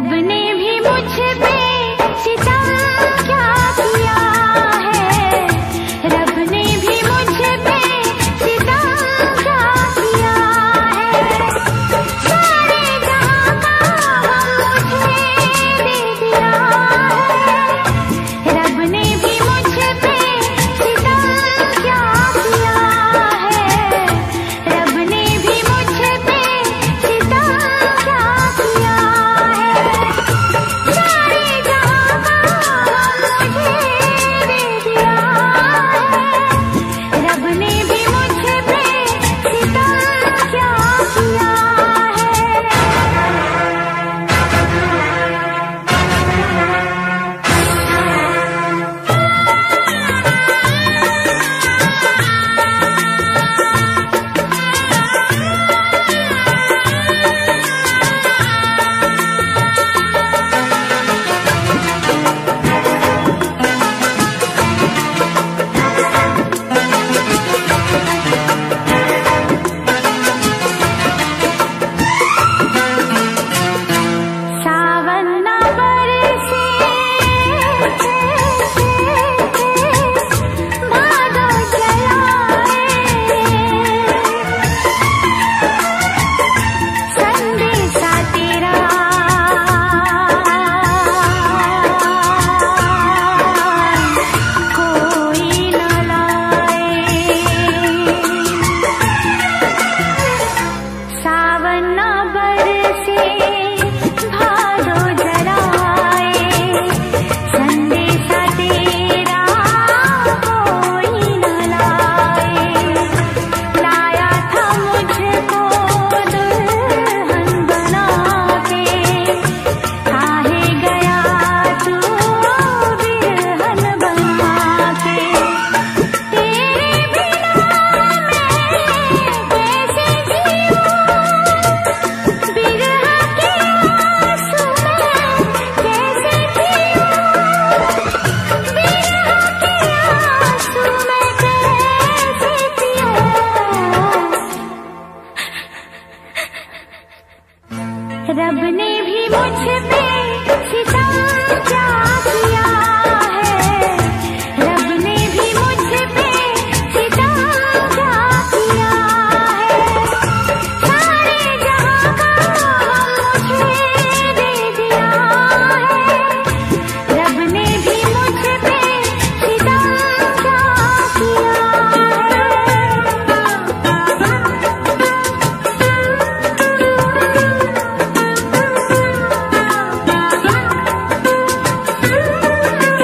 रब ने भी मुझ पे सितम क्या किया है, रब ने भी मुझ पे सितम क्या किया है। सारे जहां का गम मुझे दे दिया है, रब ने भी मुझ पे सितम क्या किया है, रब ने भी मुझ पे सितम क्या किया है। सारे जहां का गम मुझे दे दिया है, रब ने भी मुझ पे सितम क्या किया सावन ना बरसे, भादो जलाए, संदेशा तेरा कोई न लाए। सावन ना बरसे, भादो जलाए, संदेशा तेरा कोई न लाए। लाया था मुझको दुल्हन बना के, काहे गया तू बिरहन बना के। तेरे बिना मैं कैसे जीऊं, बिरह के आंसू में कैसे जीऊं, बिरह के आंसू में कैसे पीऊं। रब ने भी मुझ पे सितम क्या किया है, रब ने भी मुझ पे सितम क्या किया है। सारे जहां का गम मुझे दे दिया है, रब ने भी मुझ पे सितम क्या किया है।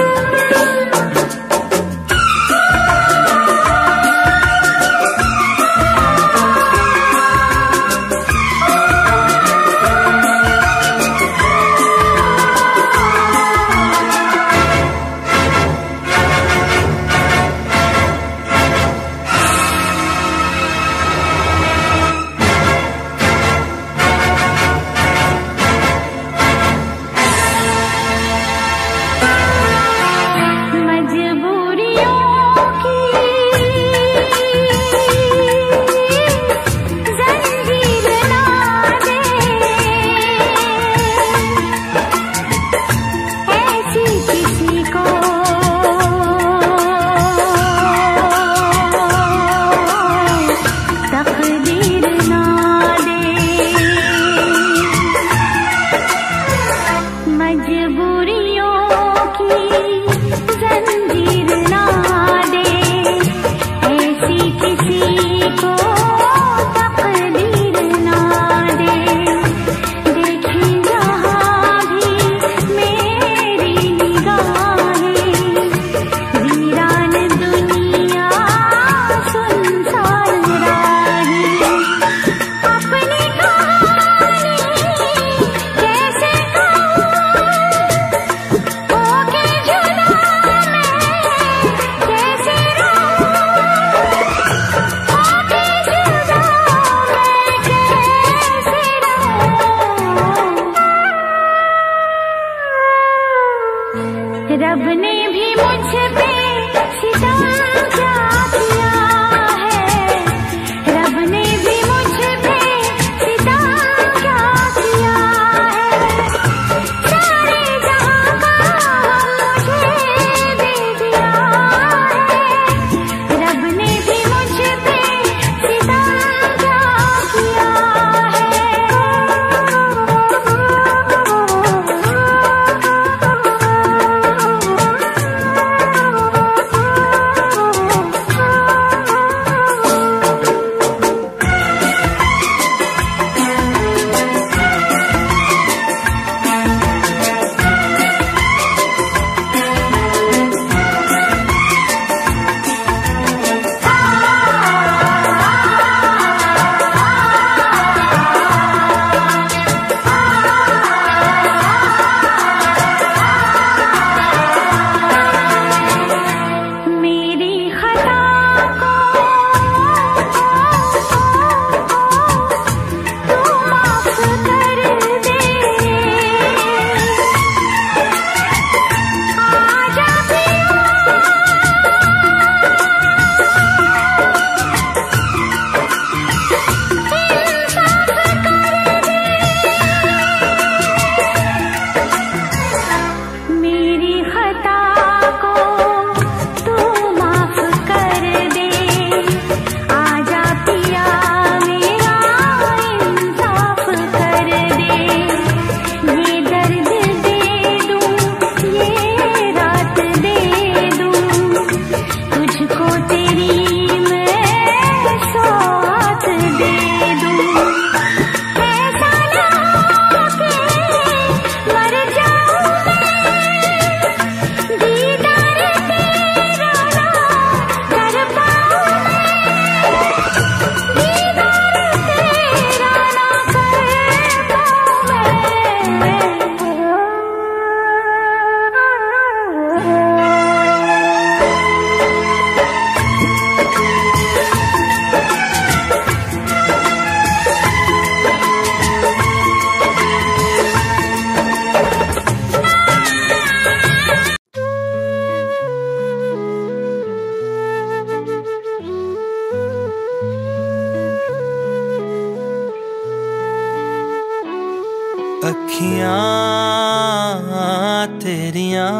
अखियां तेरियां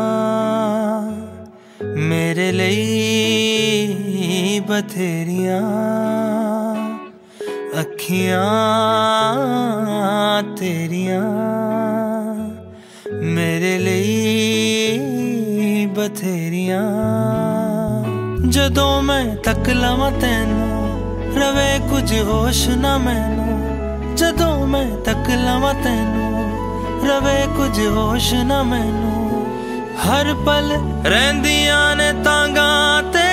मेरे लिए बथेरियां अखियां तेरियां मेरे लिए बथेरियां जदों मैं तक लवां तैनू रवे कुछ होश ना मैनू जदों मैं तक लवां तैनू रवे कुछ होश ना मैनू हर पल रहिंदियां ने तांगा ते